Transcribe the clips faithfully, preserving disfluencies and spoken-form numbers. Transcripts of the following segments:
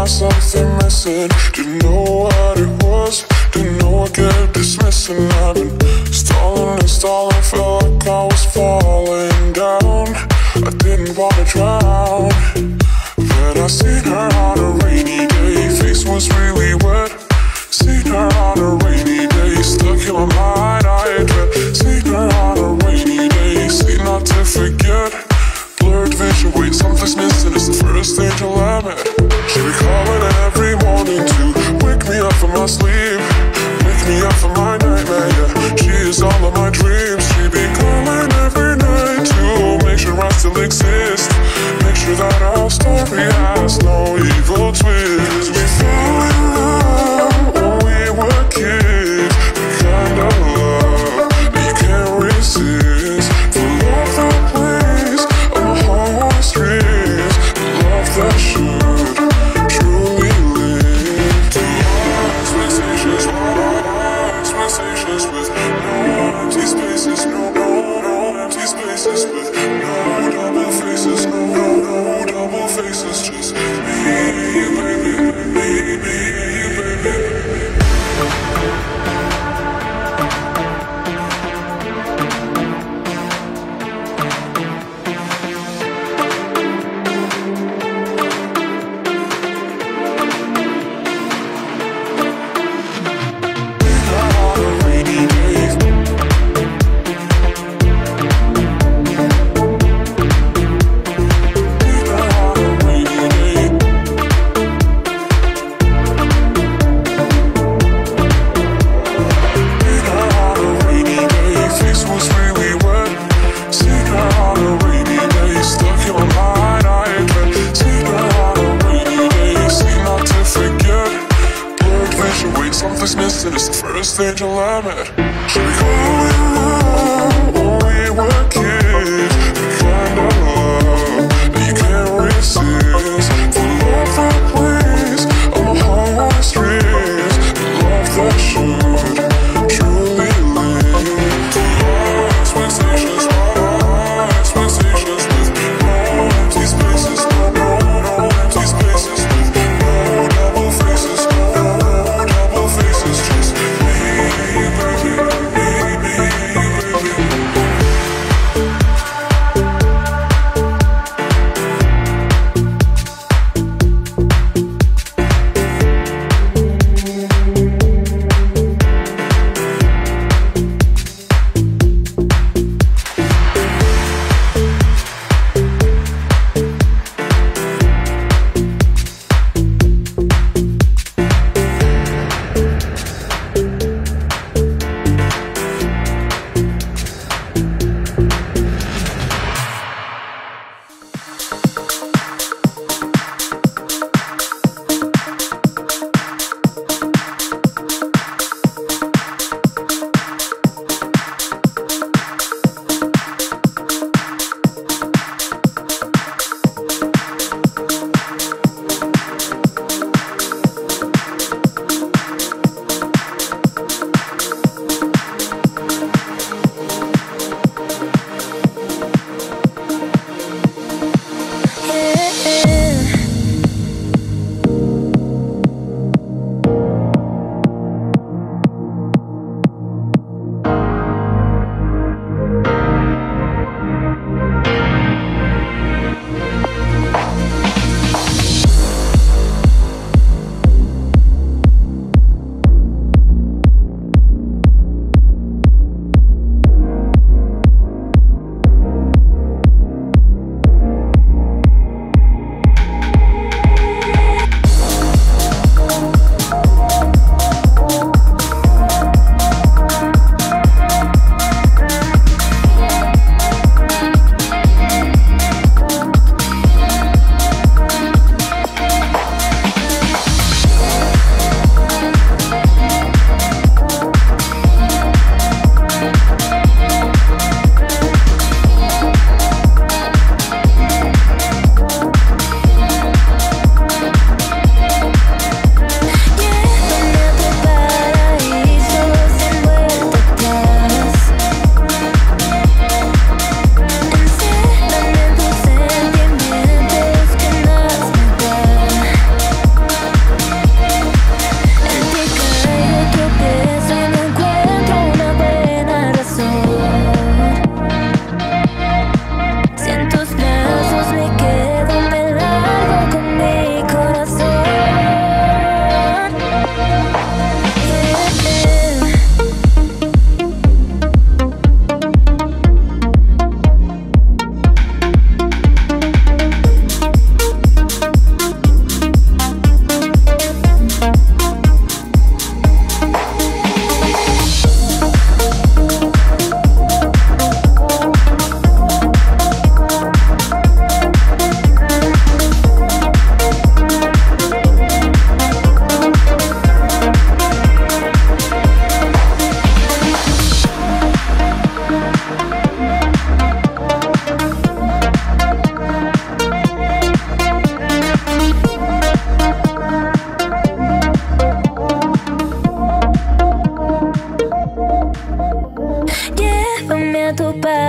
something missing. Didn't know what it was, didn't know I kept dismissing. I've been stalling and stalling, felt like I was falling down. I didn't wanna drown. Then I seen her on a rainy day, face was really wet. Seen her on a rainy day, stuck in my mind, I had dread. Seen her on a rainy day, seen not to forget. Blurred vision, wait, something's missing, it's the first angel I met. She be calling every morning to wake me up from my sleep, wake me up from my nightmare, yeah. She is all of my dreams. She be calling every night to make sure I still exist, make sure that our story has no evil twist. We fell in love when we were kids, the kind of love that you can't resist. The love that plays on my heart strings, the love that should truly live. To our expectations, our expectations with no empty spaces, no, no, no empty spaces with no double faces, no, no, no double faces, just me and you, baby, me, me and you, baby. It's the first angel I met. She be calling love when we were kids, the kind of love that you can't resist. The love that plays on my heart strings, the love that should truly live. To our expectations, our expectations with no empty spaces, no, no, no empty spaces with no double faces, no double faces, just me, baby.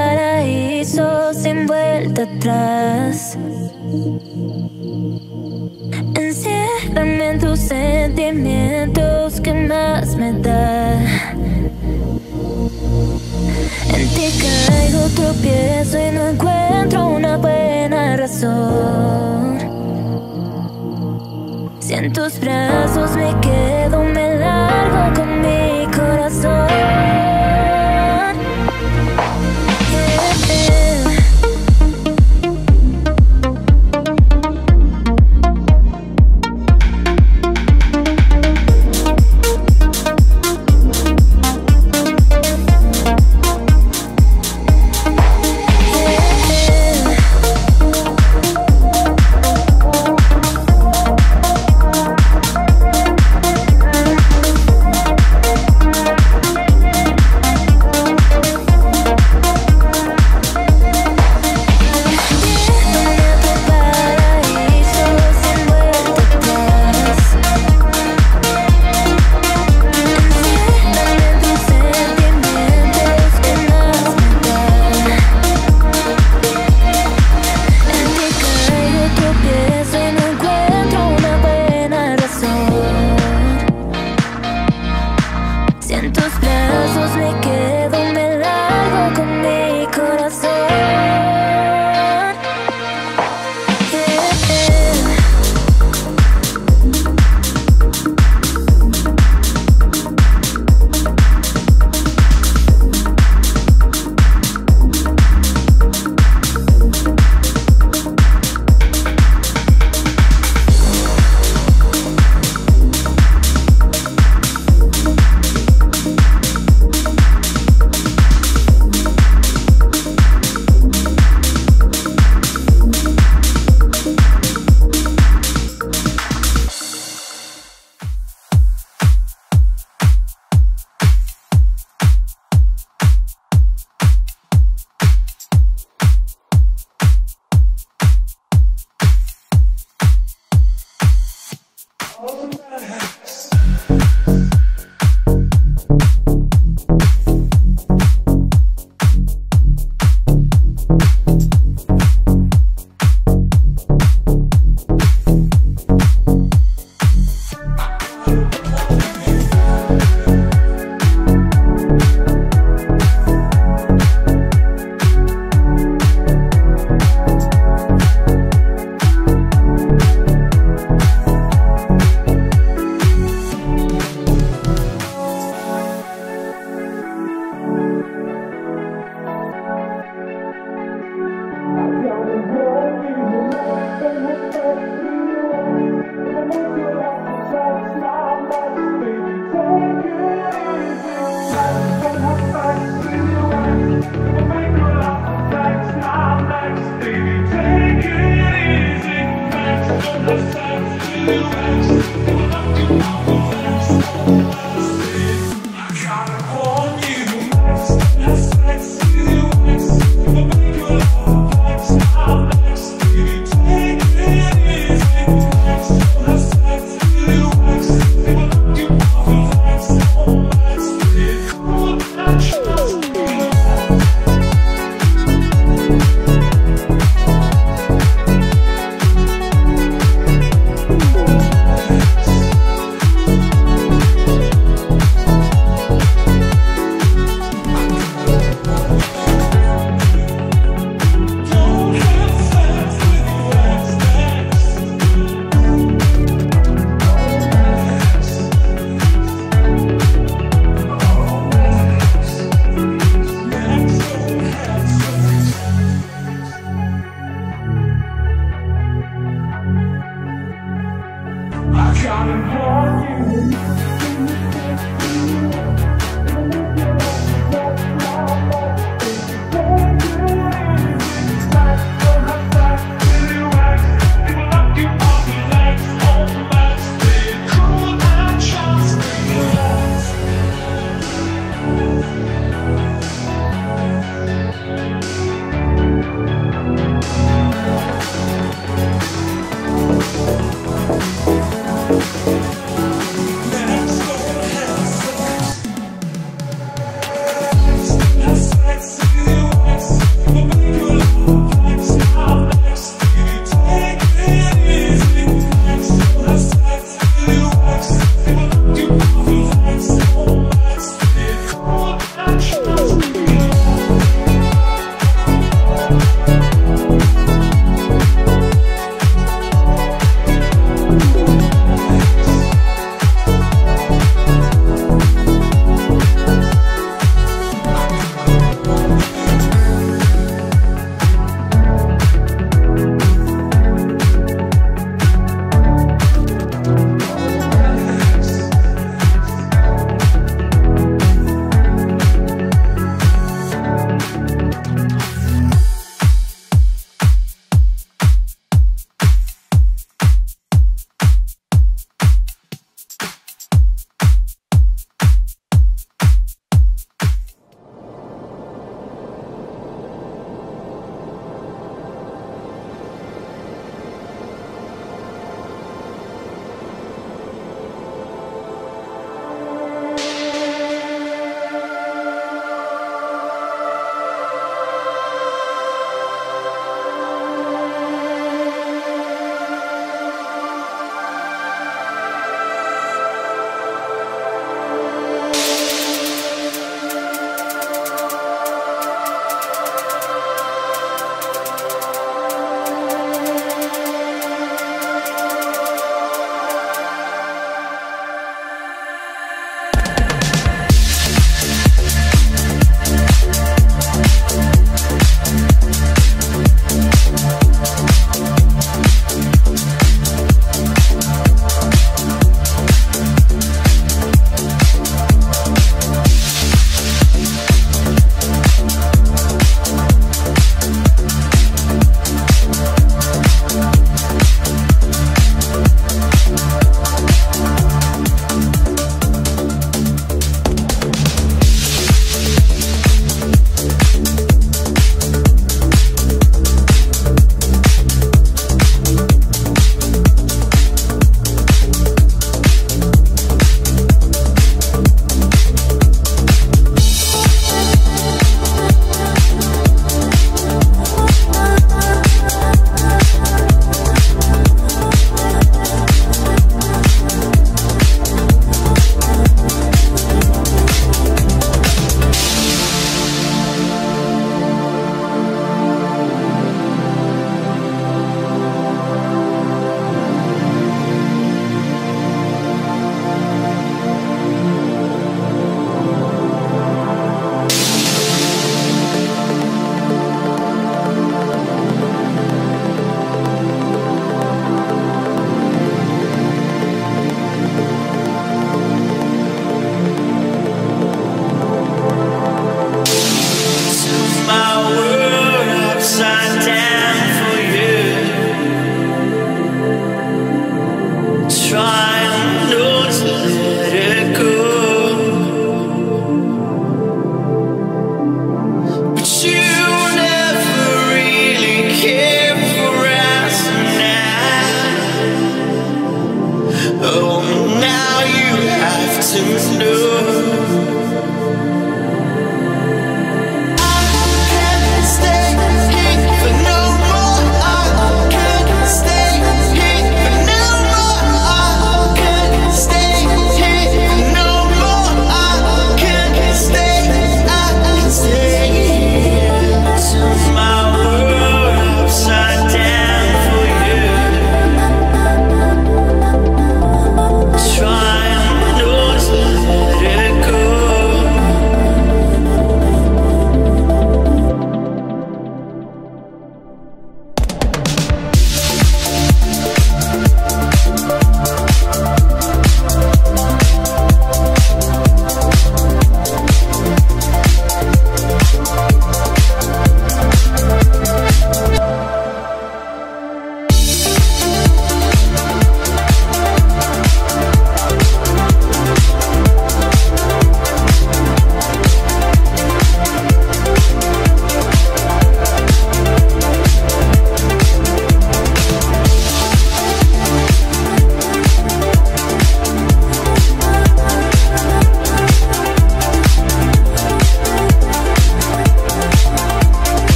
paraíso sin vuelta atrás. Enciérrame en tus sentimientos, ¿qué más me da? En ti caigo, tropiezo y no encuentro una buena razón. Si en tus brazos me quedo, me largo con mi corazón.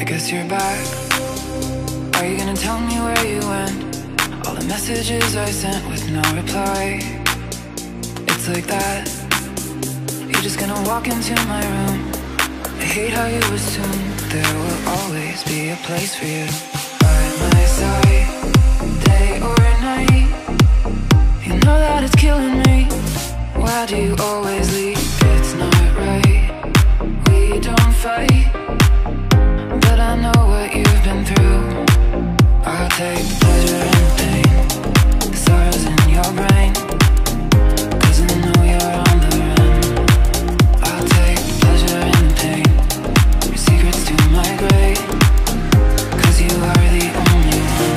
I guess you're back. Are you gonna tell me where you went? All the messages I sent with no reply. It's like that. You're just gonna walk into my room. I hate how you assume there will always be a place for you. By my side, day or night. You know that it's killing me. Why do you always leave? It's not right. We don't fight, but I know what you've been through. I'll take the pleasure and the pain, the sorrows in your brain, 'cause I know you're on the run. I'll take the pleasure and the pain, your secrets to my grave, 'cause you are the only one.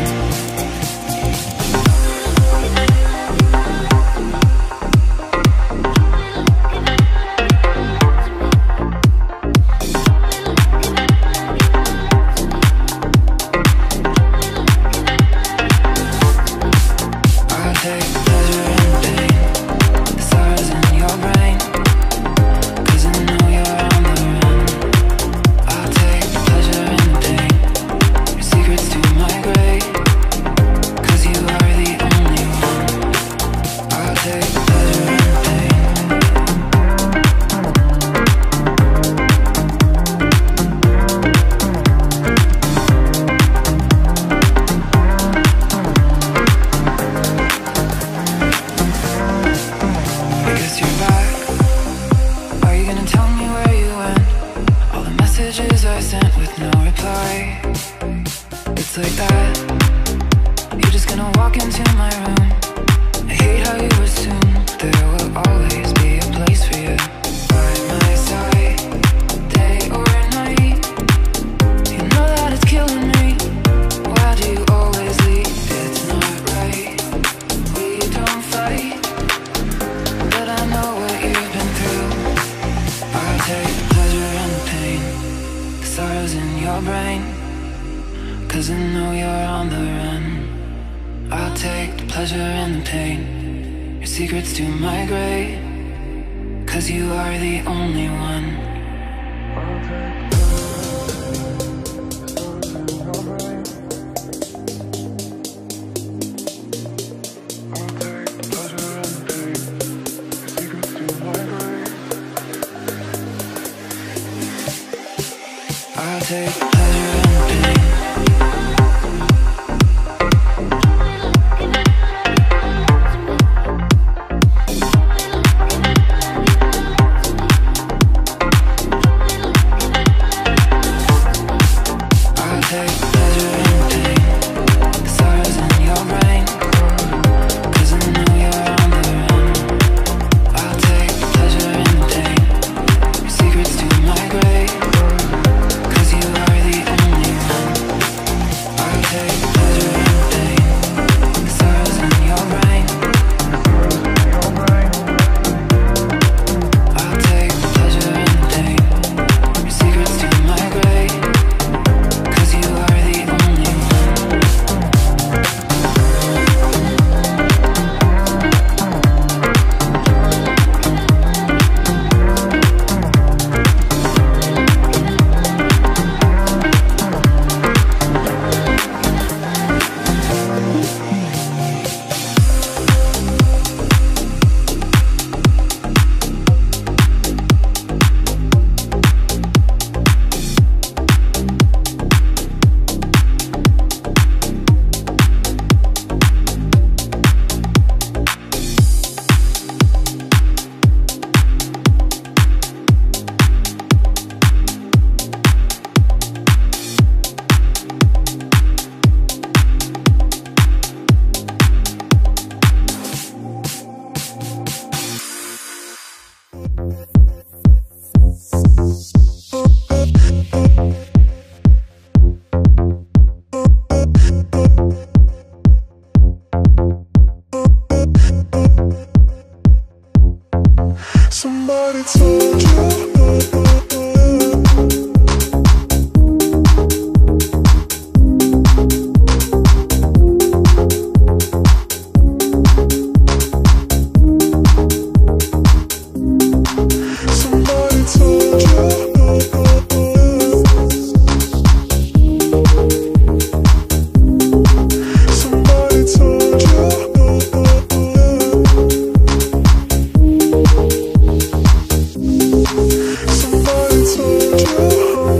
Secrets to my grave, 'cause you are the only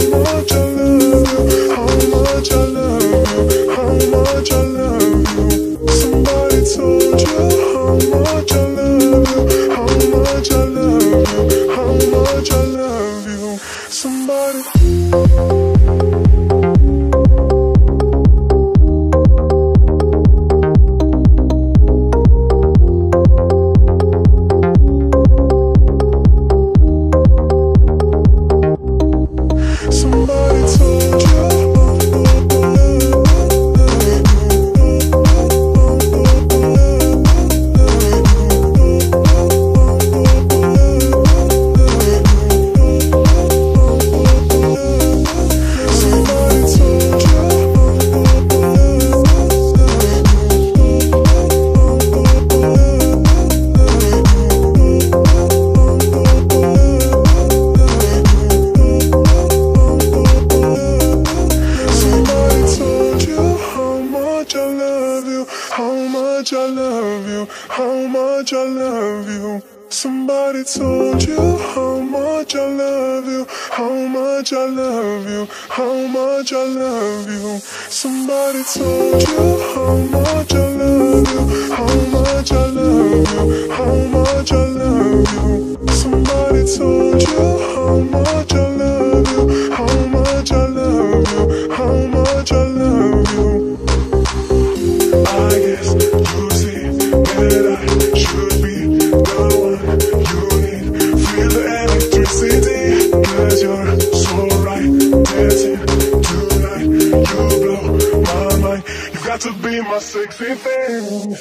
much I love you, how much I love you, how much I love you. Somebody told you how much I love you, how much I love you, how much I love you. Somebody. Somebody told you how much I love you, how much I love you, how much I love you. Somebody told you how much I love you, how much I love you, how much I love you. Somebody told you how much I love you, how much I love you, how much I love you. I guess you see that I should be the one you need. Feel the electricity, cause you're so right. Dancing tonight, you blow my mind. You got to be my sexy thing.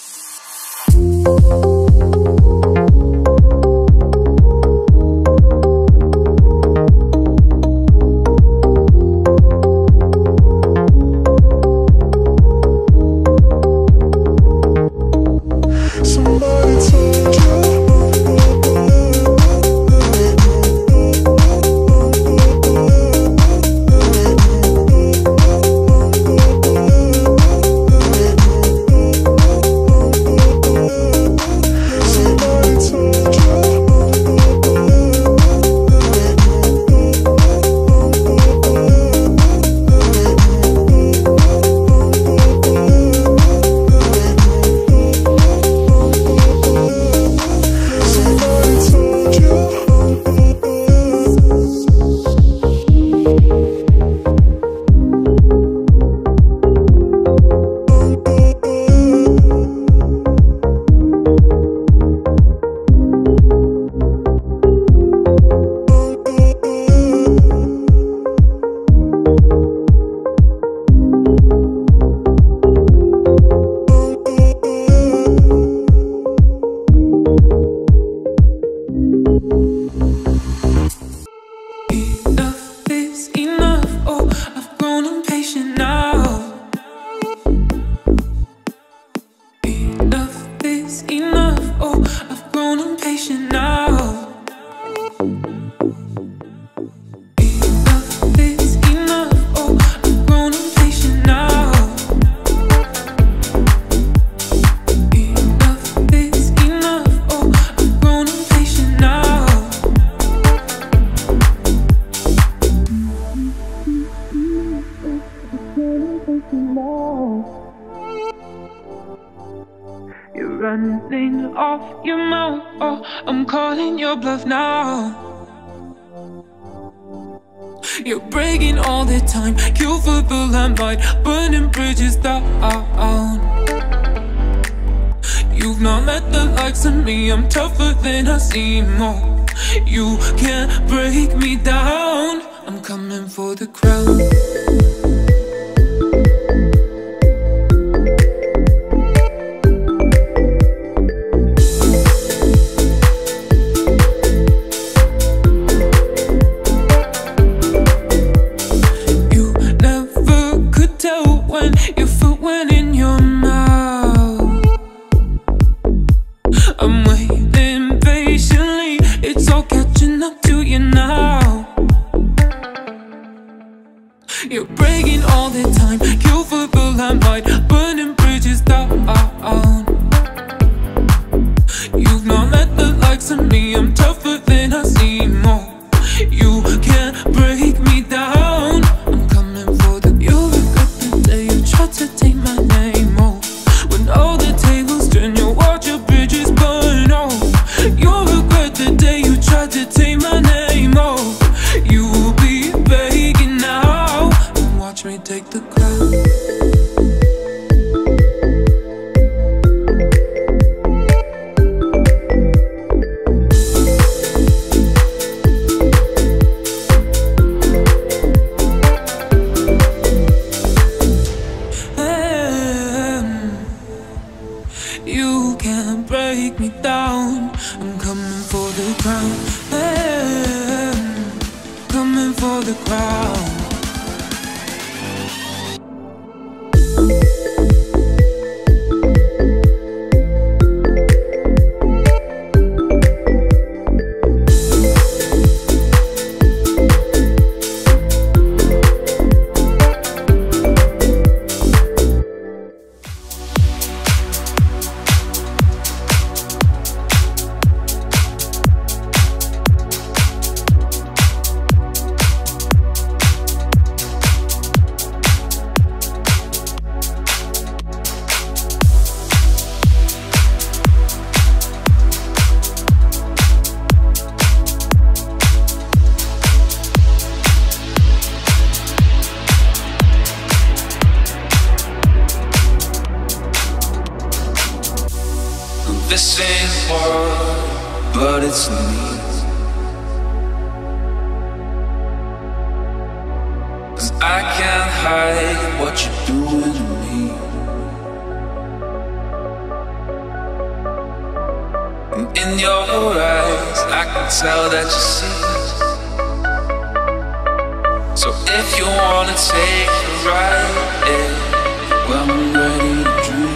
You're running off your mouth, oh, I'm calling your bluff now. You're breaking all the time, kill for the limelight, burning bridges down. You've not met the likes of me, I'm tougher than I seem. Oh, you can't break me down, I'm coming for the crown. You're breaking all the time, kill for the limelight, burning bridges down. You've not met the likes of me, I'm tougher than I seem. Oh, you can't break me down. retake the ground. You can't break me down. I'm coming for the crown. I'm coming for the crown. This ain't war, but it's me. 'Cause I can't hide what you're doing to me. And in your eyes, I can tell that you see. So if you wanna take a ride, yeah, well, I'm ready to dream.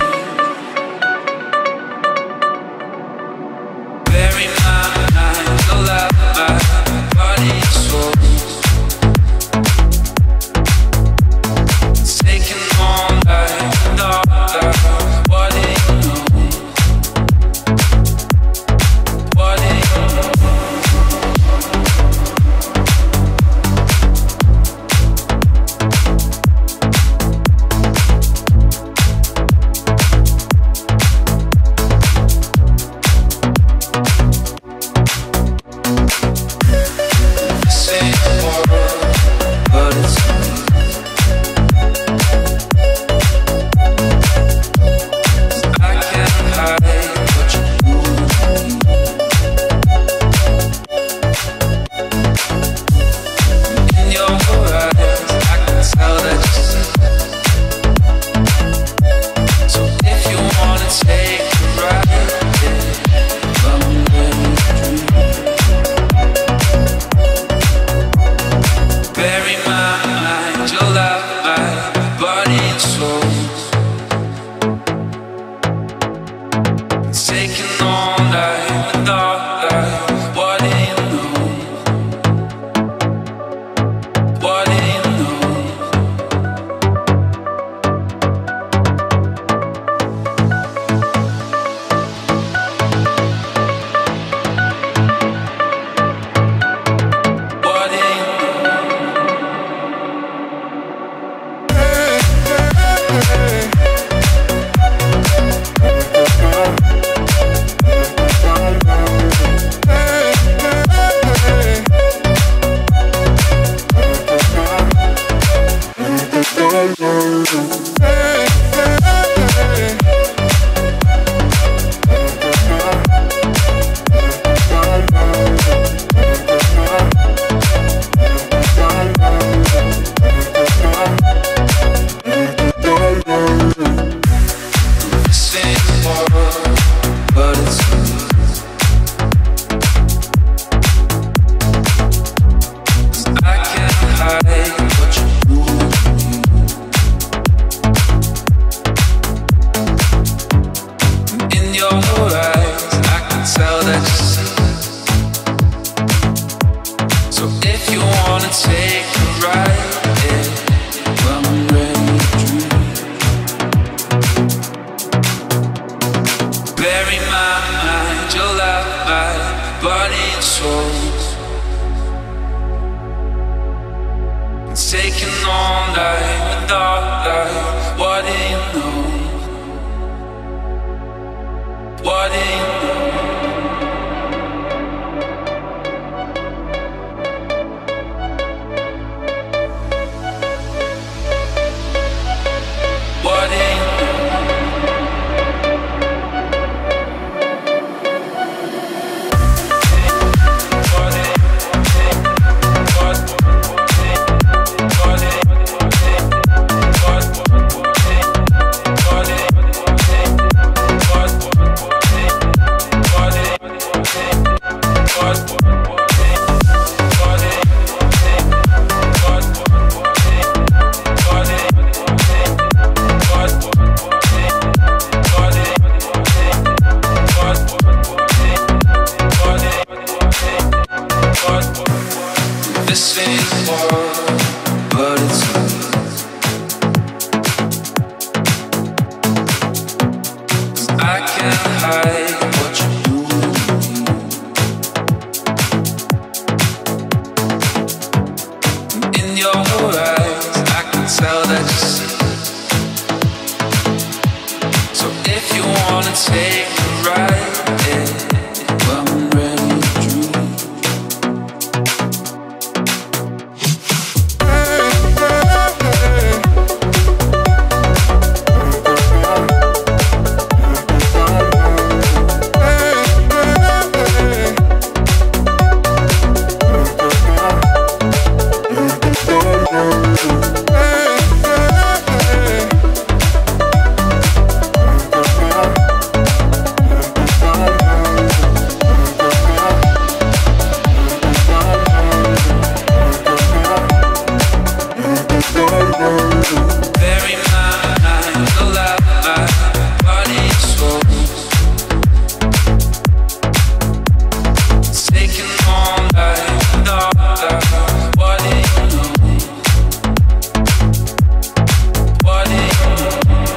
take a ride, yeah, well, I'm ready to dream. Bury my mind alive, my body and soul. It's taking all night and all night. What do you know? What do you know?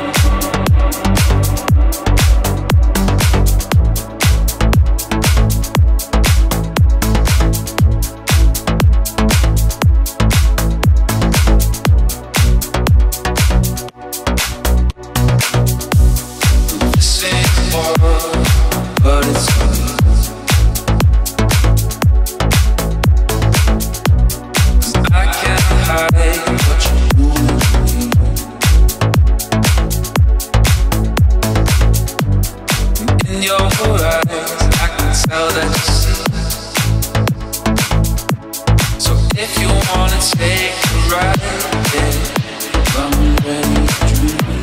This ain't war, but it's me. 'Cause I can't hide what you're doing to me. In your eyes, I can tell that you see. So if you wanna take a ride, yeah, I'm ready to dream.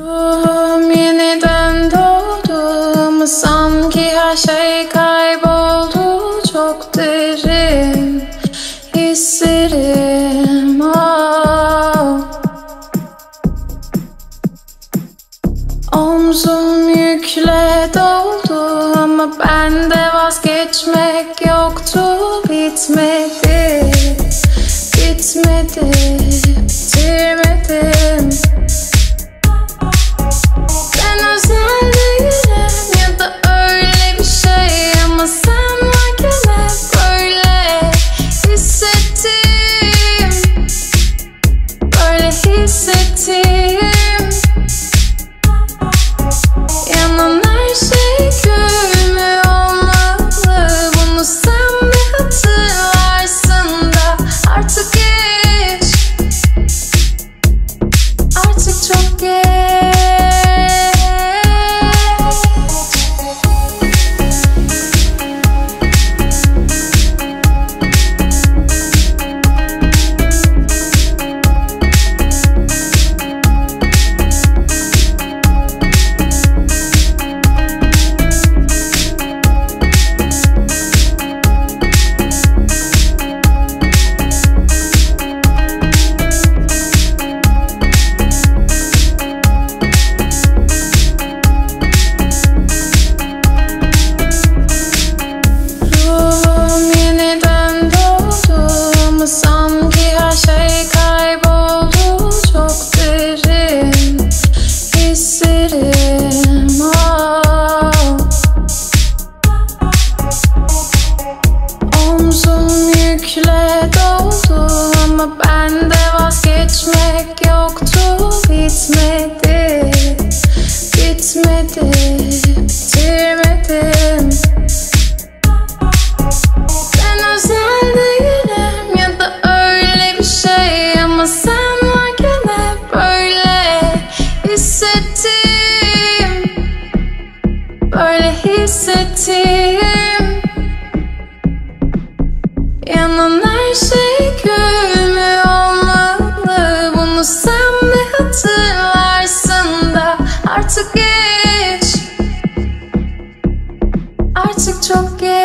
Ruhum yeniden doğdu ama sanki her şey kayboldu. Çok derin hislerim, oh. Omzum yükle doldu ama bende vazgeçmek yoktu. Bitmedi, bitmedi, bitirmedim. Ben özel değilim ya da öyle bir şey ama sen varken hep böyle hissettim, böyle hissettim. Yanan her şey gül mü olmalı? Bunu sen mi hatırlarsın da artık geç, artık çok geç. Ruhum yeniden doğdu ama sanki her şey kayboldu. Çok derin hislerim, oh. Omzum yükle doldu ama bende vazgeçmek yoktu. Bitmedi, bitmedi, bitirmedim. Ben özel değilim ya da öyle bir şey ama sen varken hep böyle hissettim, böyle hissettim. Yanan her şey gül mü olmalı? Bunu sen mi hatırlarsın da artık geç, artık çok geç.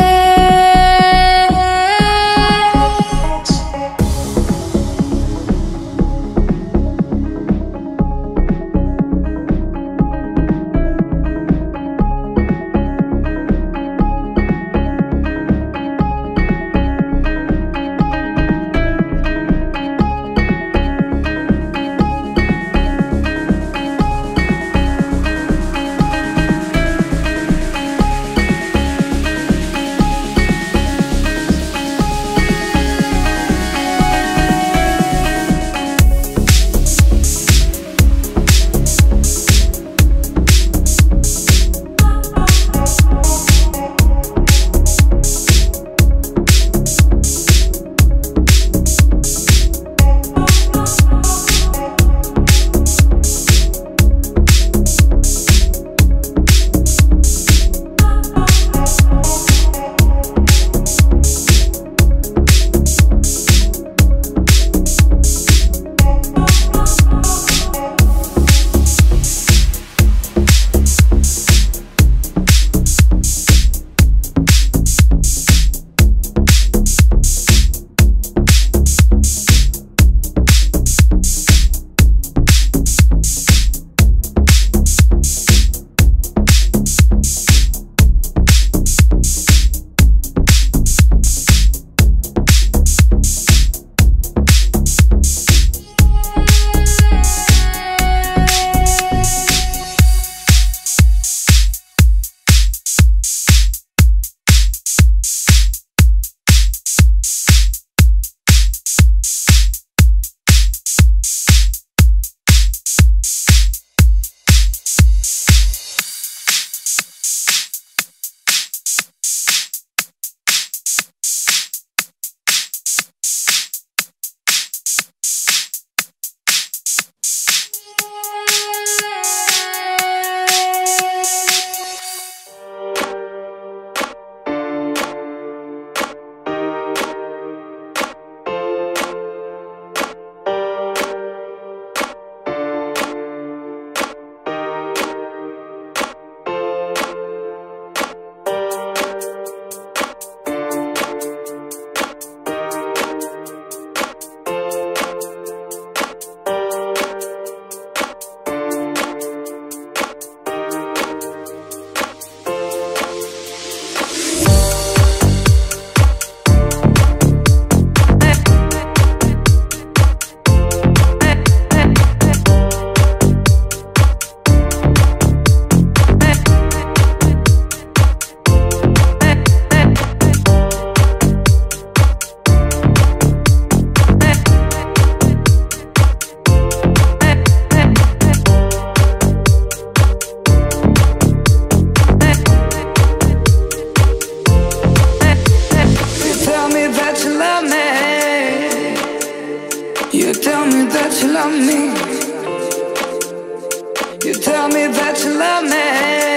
tell me that you love me.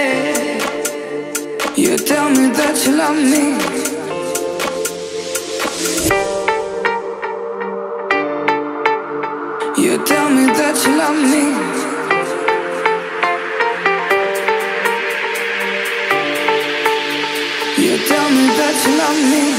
You tell me that you love me. You tell me that you love me. You tell me that you love me.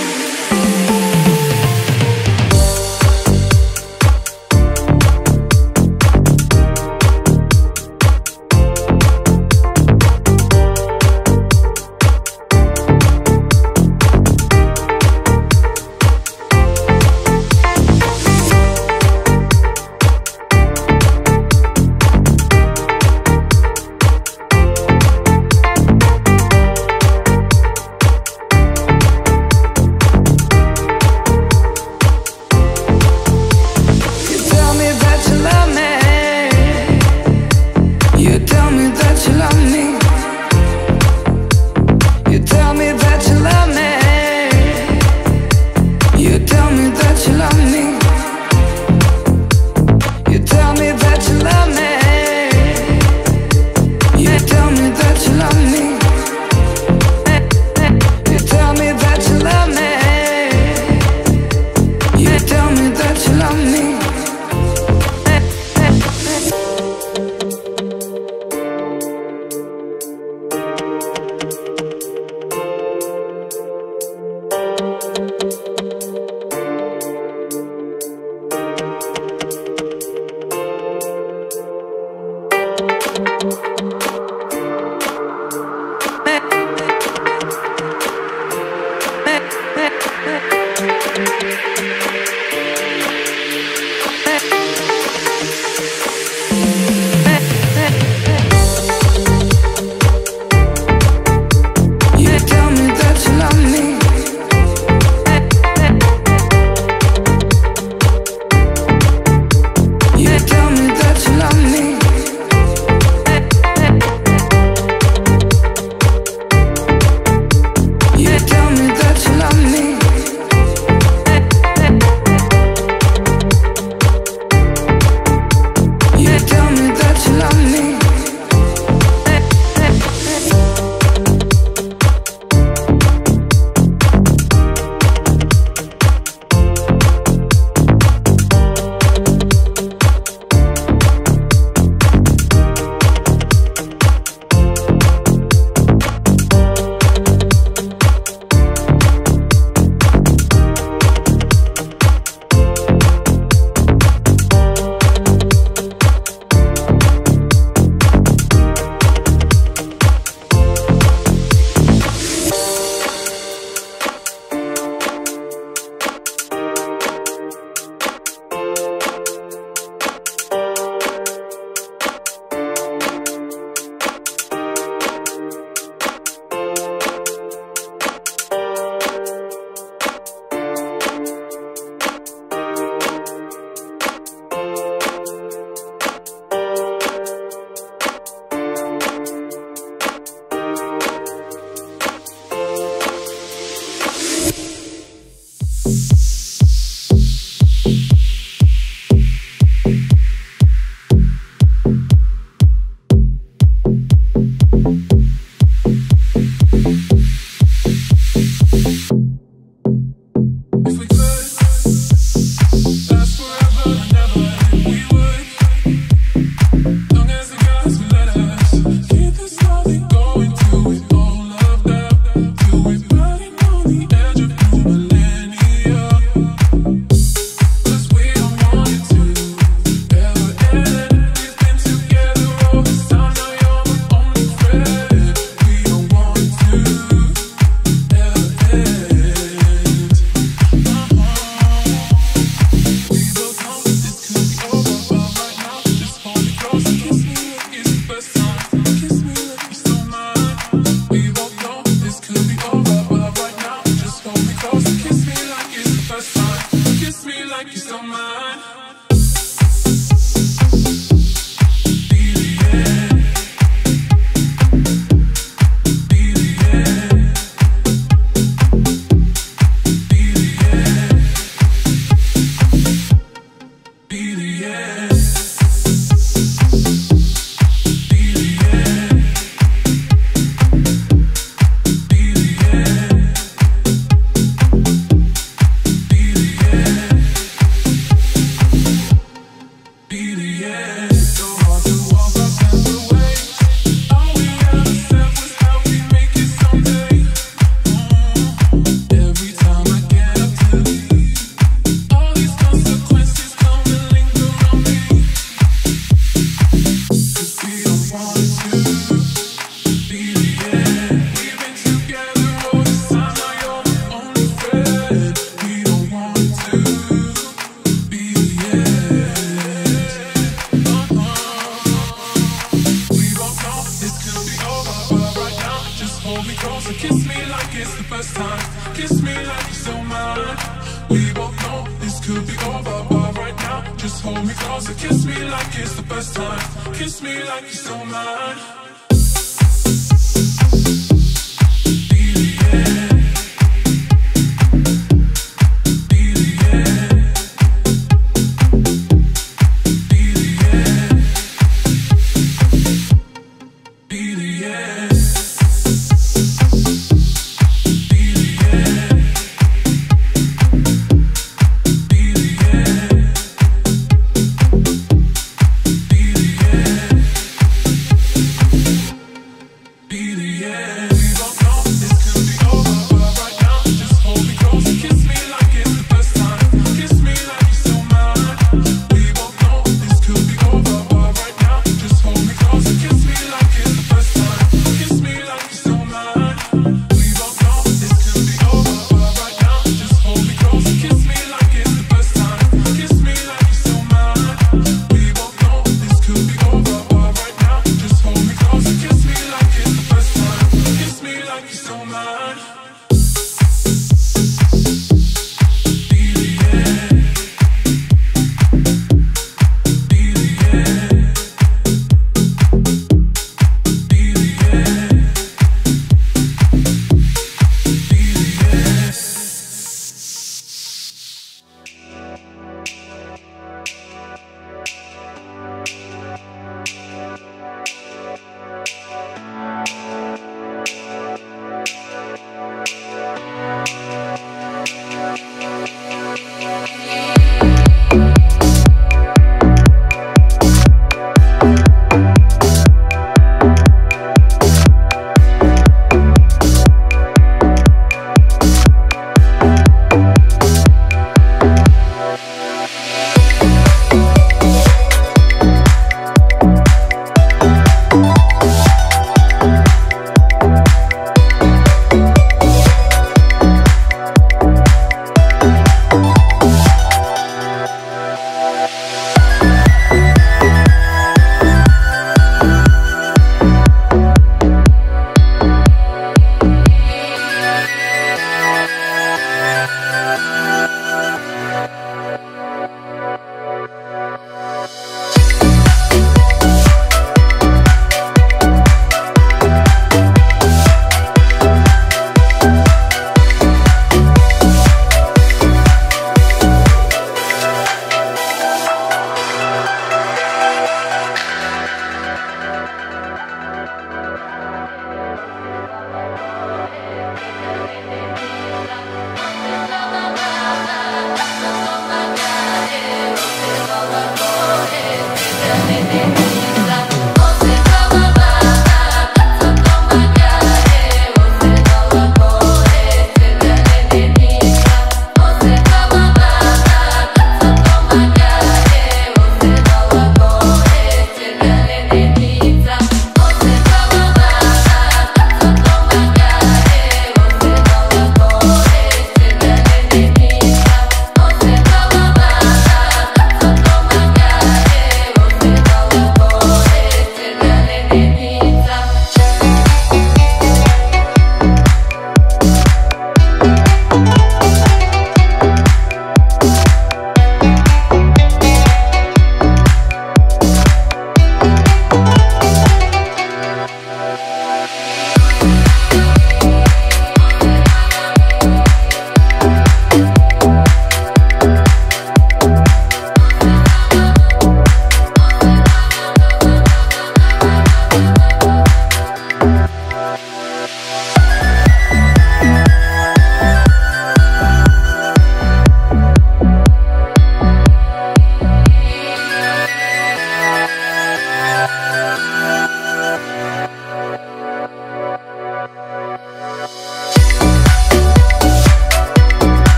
closer, kiss me like it's the first time. Kiss me like you're still mine. We both know this could be over, but right now, just hold me closer. Kiss me like it's the first time. Kiss me like you're still mine.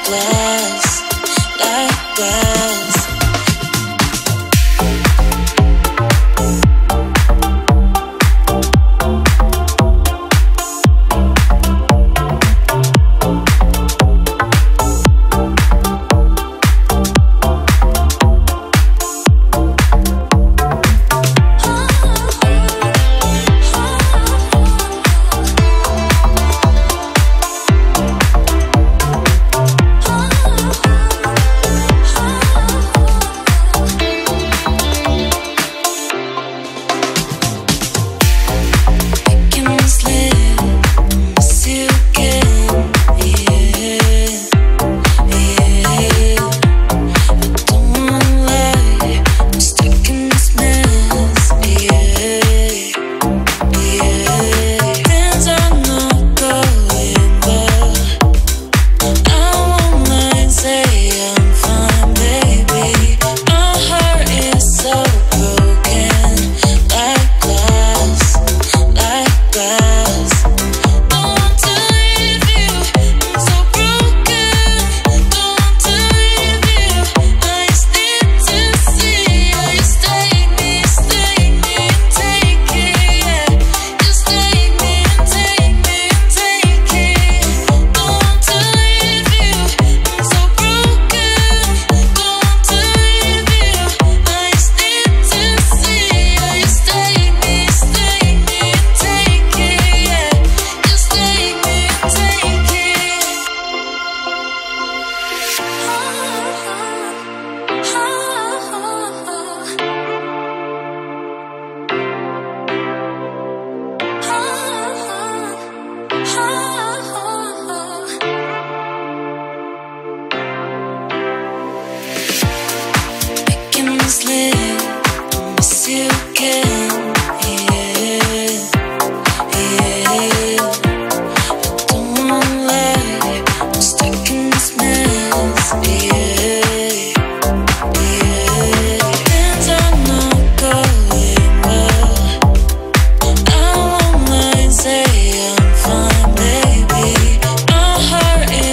glass, like glass.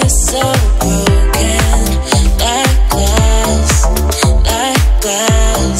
Glass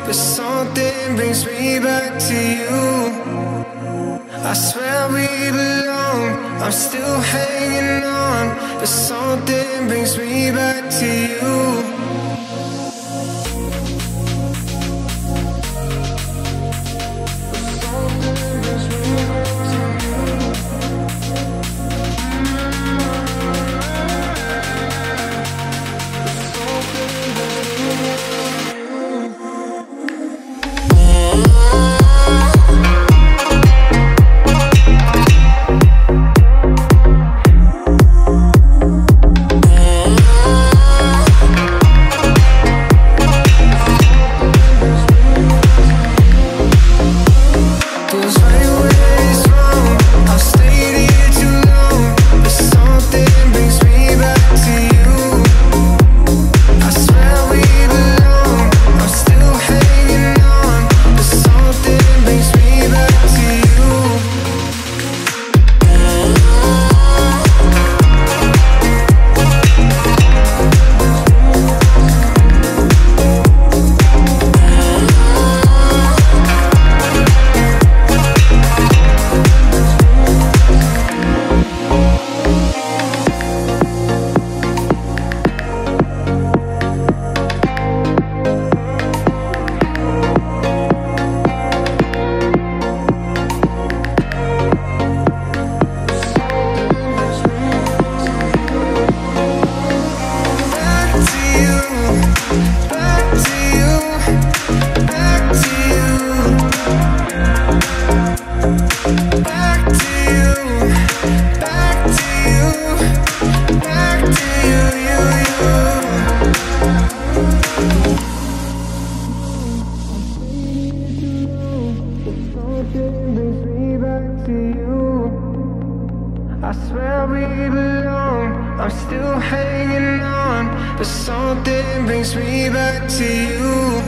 but something brings me back to you. I swear we belong, I'm still hanging on, but something brings me back to you. I swear we belong, I'm still hanging on, but something brings me back to you.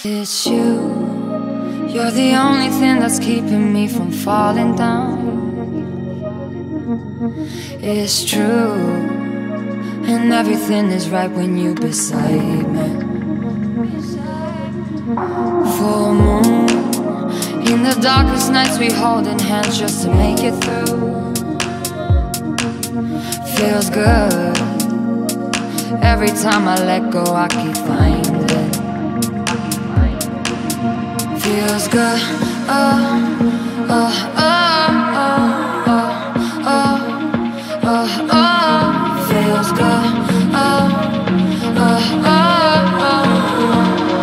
It's you. You're the only thing that's keeping me from falling down. It's true, and everything is right when you're beside me. Full moon, in the darkest nights we holding hands just to make it through. Feels good. Every time I let go, I keep finding. Feels good. Oh, oh, oh, oh, oh, oh, oh, oh. Feels good. Oh, oh, oh, oh.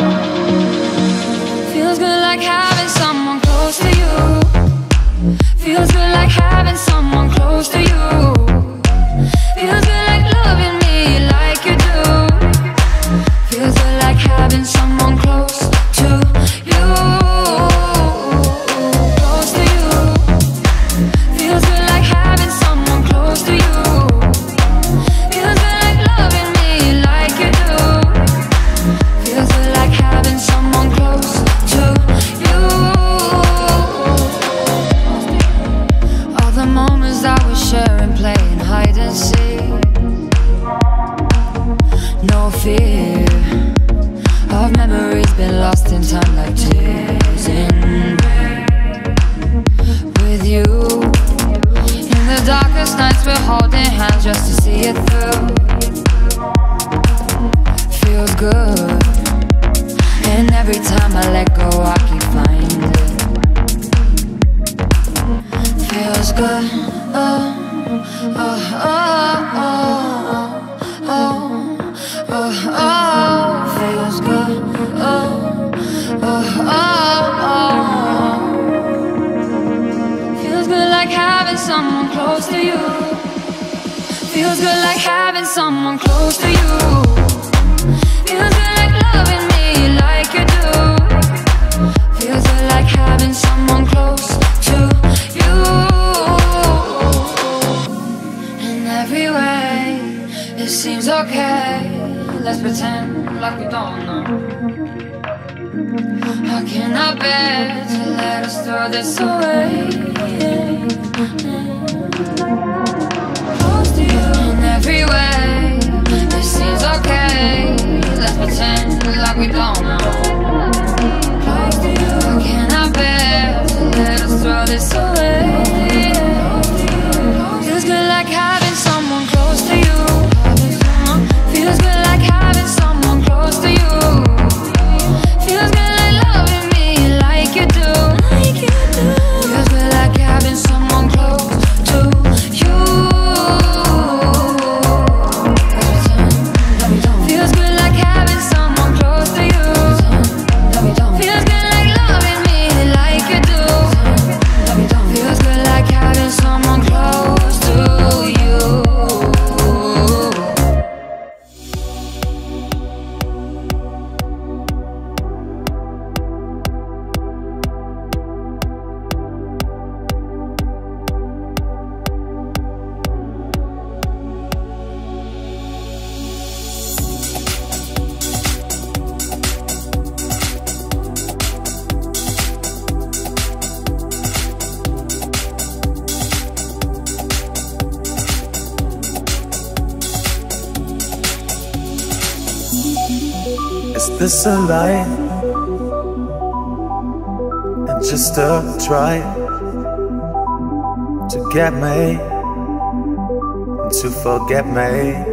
Feels good like having someone close to you. Feels good like having someone close to you. Feels good like loving me like you do. Feels good like having someone close to you. Close to you. Feels good like having someone close to you. Feels good like loving me like you do. Feels good like having someone close to you. All the moments that we share and playing hide and seek. No fear of memories been lost in time like tears in rain. With you, in the darkest nights we're holding hands just to see it through. Feels good, and every time I let go I keep finding. Feels good. Oh, oh, oh, oh, oh, oh, oh, feels good. Oh, oh, oh, oh. Feels good like having someone close to you. Feels good like having someone close to you. Feels good like loving me like you do. Feels good like having someone close to you. Every way, it seems okay. Let's pretend like we don't know. How can I bear to let us throw this away? Close to you. In every way, it seems okay. Let's pretend like we don't know. Close to you. How can I bear to let us throw this away? Feels good like having someone close to you. Feels good like having someone close to you. Feels good like loving me like you do. Like you do. Feels good like having someone close to you. Feels good like having someone close to you. Feels good like loving me like you do. Feels good like having someone close to you. Is this a lie? And just a try to get me and to forget me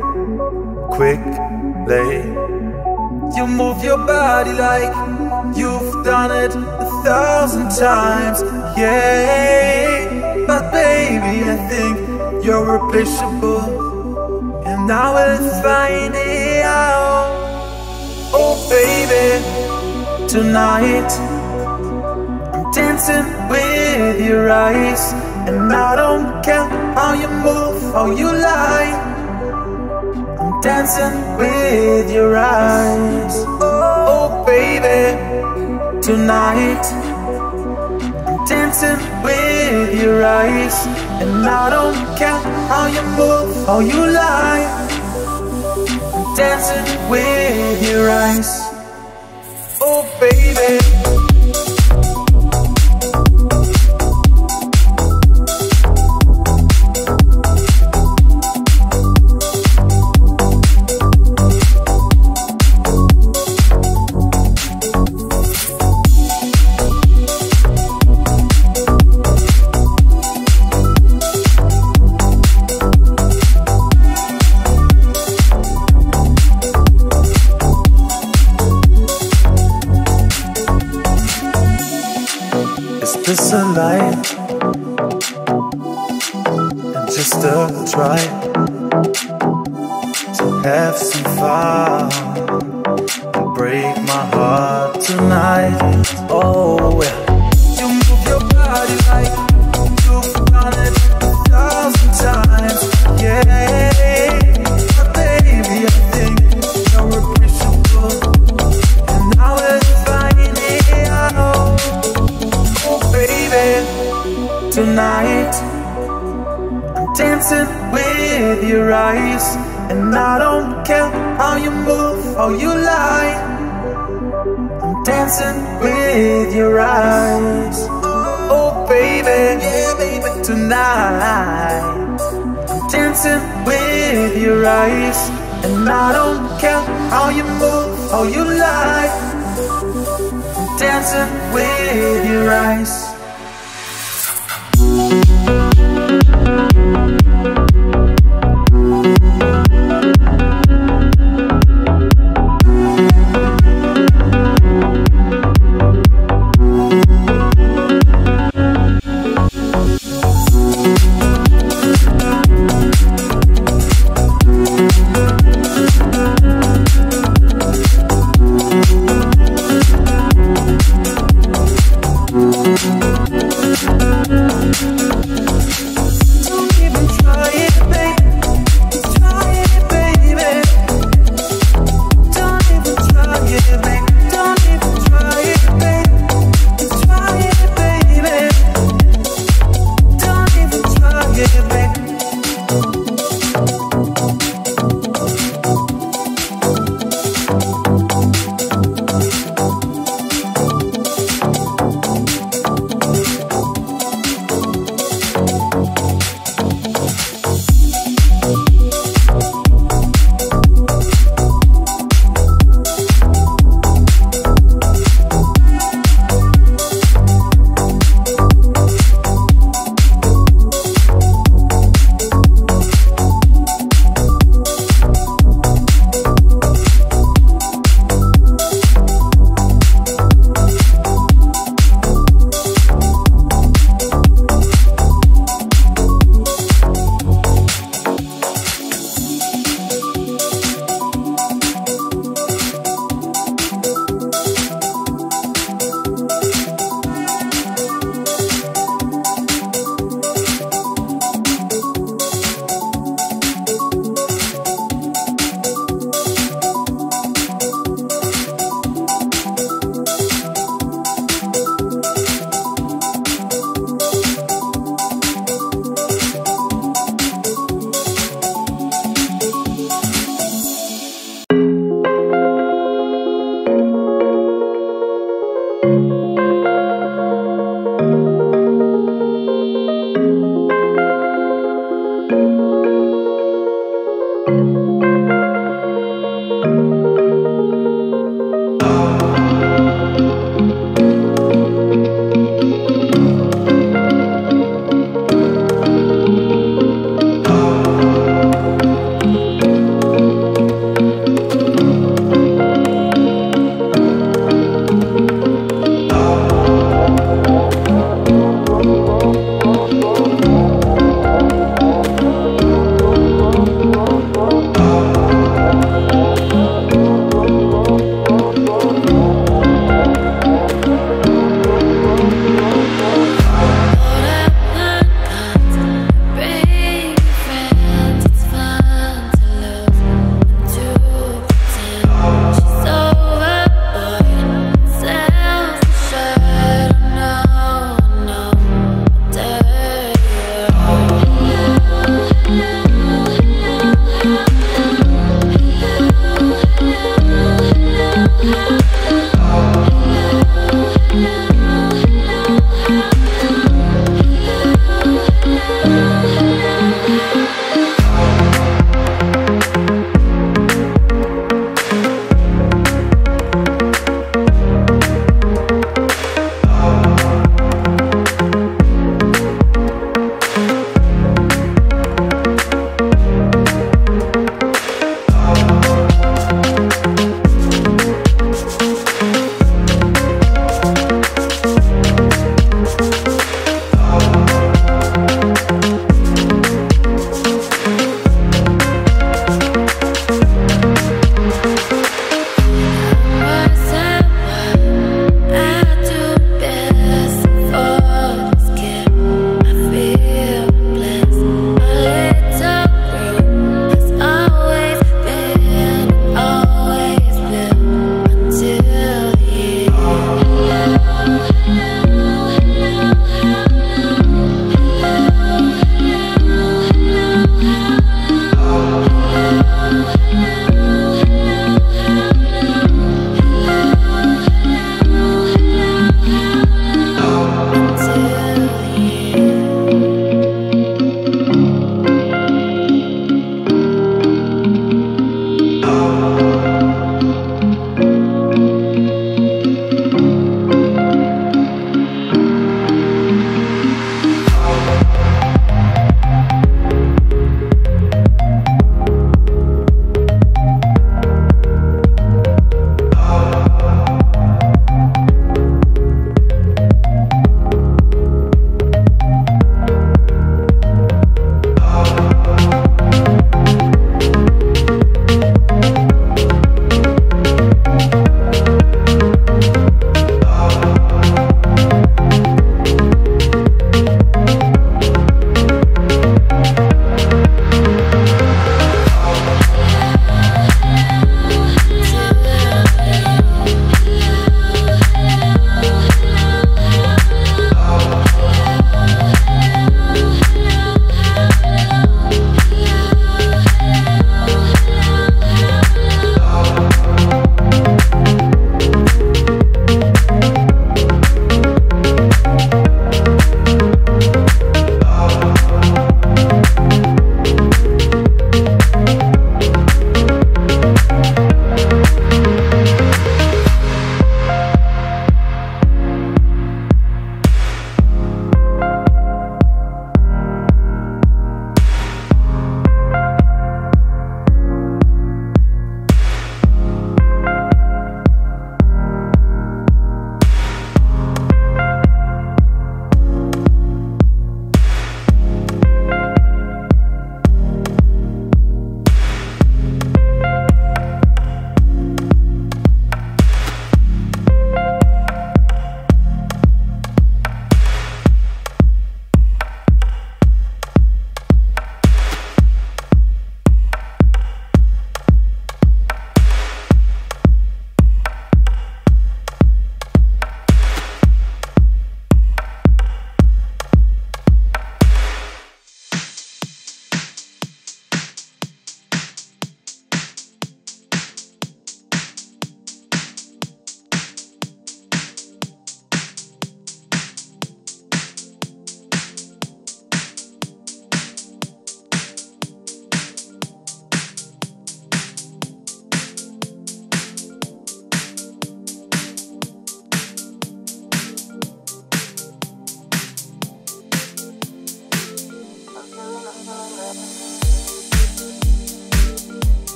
quickly. You move your body like you've done it a thousand times, yeah. But baby, I think you're replaceable, and I will find it out. Oh baby, tonight I'm dancing with your eyes, and I don't care how you move, how you lie. I'm dancing with your eyes. Oh baby, tonight I'm dancing with your eyes, and I don't care how you move, how you lie. I'm dancing with your eyes. Oh baby. just a light and just a try to have some fun and break my heart tonight. Oh yeah, you move your body like you've done it a thousand times. Yeah, but baby, I think you're appreciable, and now we're finding it out. Oh baby, tonight I'm dancing with your eyes, and I don't care how you move, how you lie. I'm dancing with your eyes. Oh baby, yeah baby, tonight I'm dancing with your eyes, and I don't care how you move, how you lie. I'm dancing with your eyes.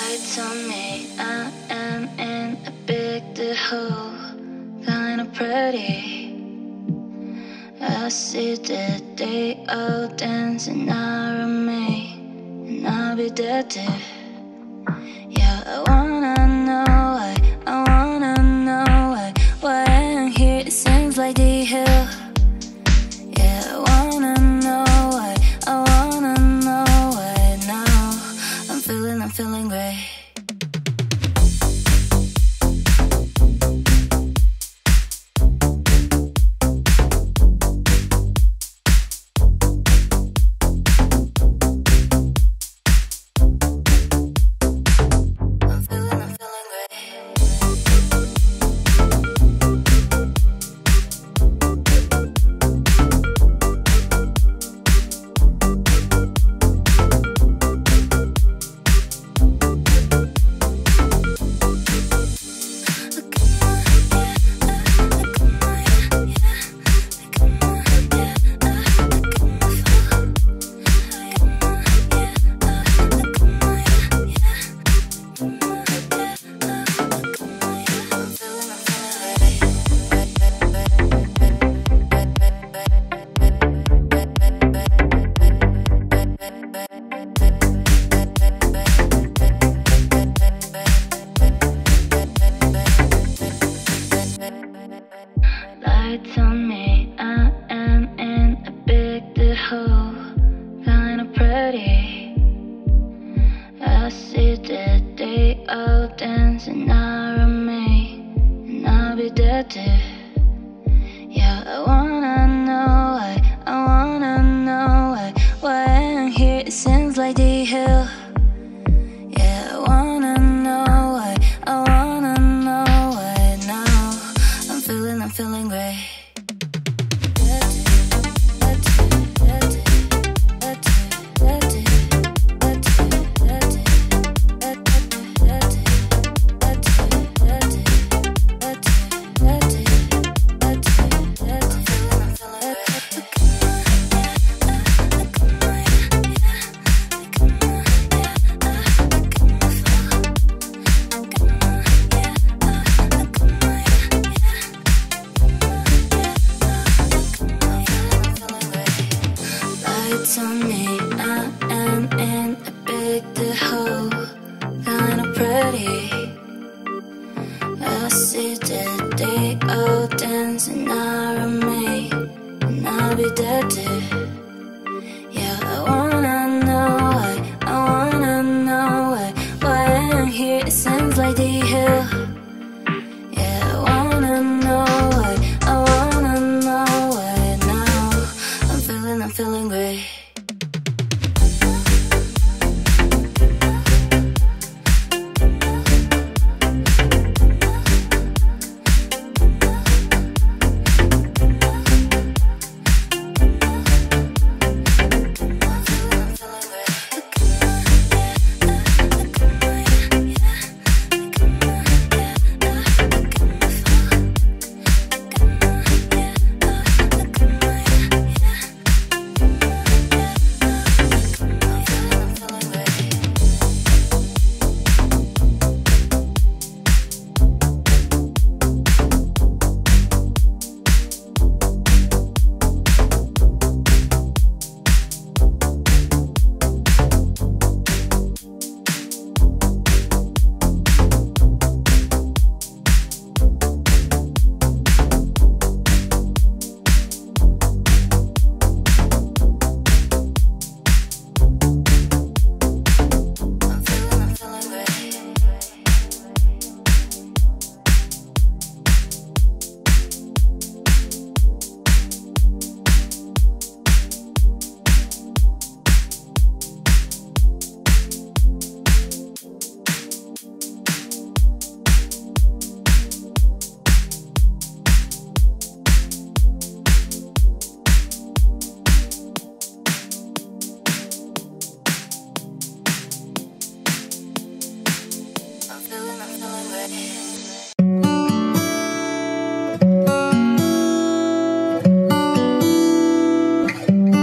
Lights on me, I am in a big hole, kinda pretty. I see the day all dancing around me, and I'll be dead too. Yeah, I wanna know why, I wanna know why, why I'm here, it seems like the hill. Yeah, I wanna know why, I wanna know why now. I'm feeling, I'm feeling great. Lights on me, I am in a big hole, kinda pretty. I see the day all dancing around me, and I'll be dead too. Yeah, I wanna know why, I wanna know why, why I'm here, it seems like the hill. Yeah, I wanna know why, I wanna know why now. I'm feeling, I'm feeling great. Lights on me, I am in a big hole, kinda pretty. I see the day all dancing around me, and I'll be dead too. Yeah, I wanna know why, I wanna know why, why I'm here, it seems like the hill. Yeah, I wanna know why, I wanna know why now. I'm feeling, I'm feeling great.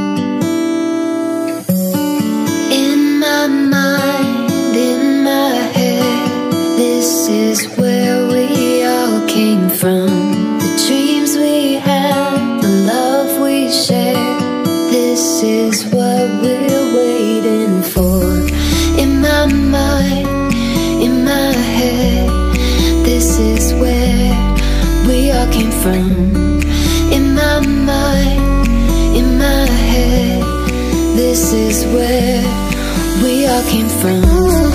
In my mind, in my head, from. In my mind, in my head, this is where we all came from.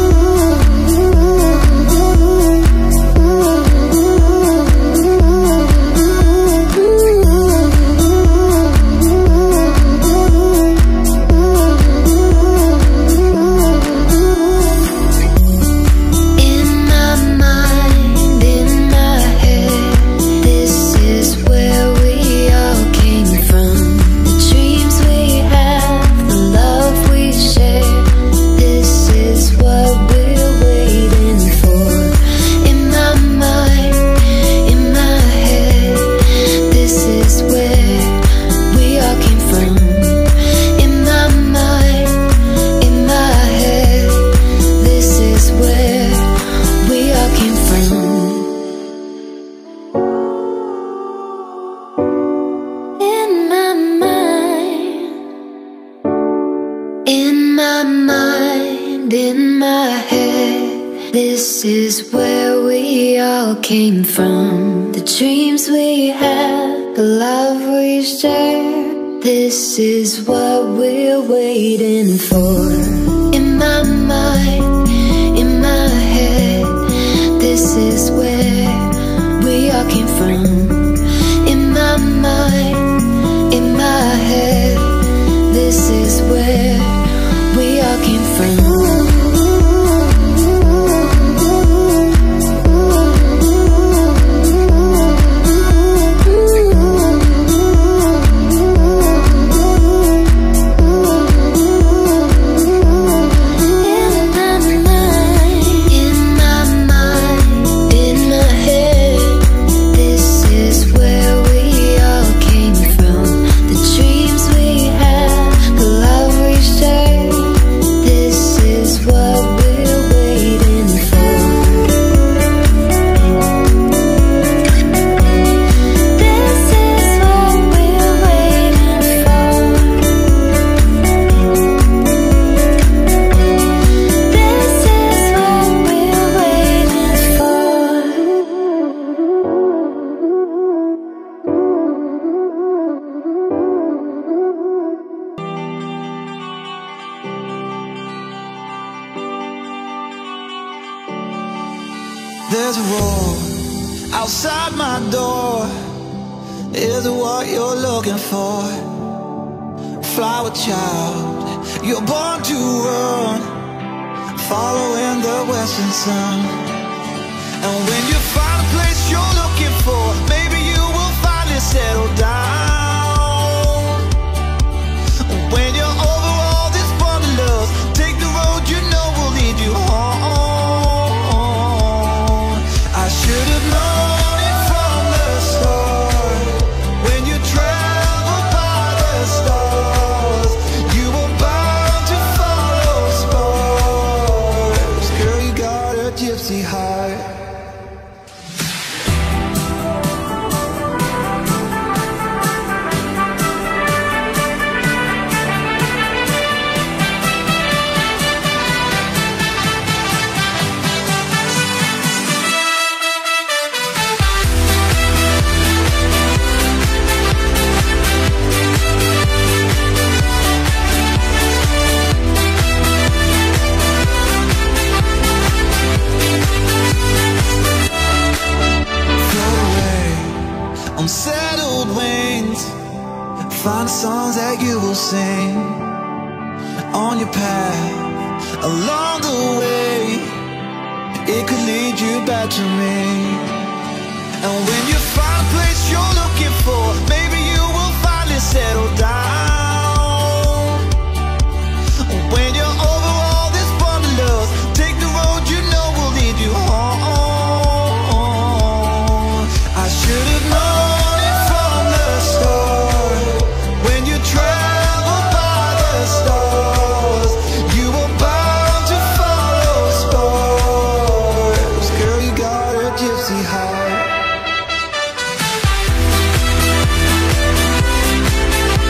This is where we all came from. The dreams we had, the love we shared. This is what we're waiting for. In my mind, in my head, this is where we all came from. In my mind, in my head, this is where we all came from. There's a roar outside my door. Is it what you're looking for? Flower child, you're born to run, following the western sun. And when you find a place you're looking for, maybe you will finally settle down. When you're over all this wanderlust, take the road you know will lead you home. I should have known it from the start. When you travel by the stars, you were bound to follow stars. Girl, you got a gypsy heart. Unsettled wings, find songs that you will sing on your path along the way. It could lead you back to me. And when you find a place you're looking for, maybe you will finally settle down. When you're over all this wanderlust, take the road you know will lead you home. I should have known High.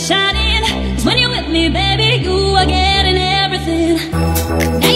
shining. 'Cause when you're with me, baby, you are getting everything. Now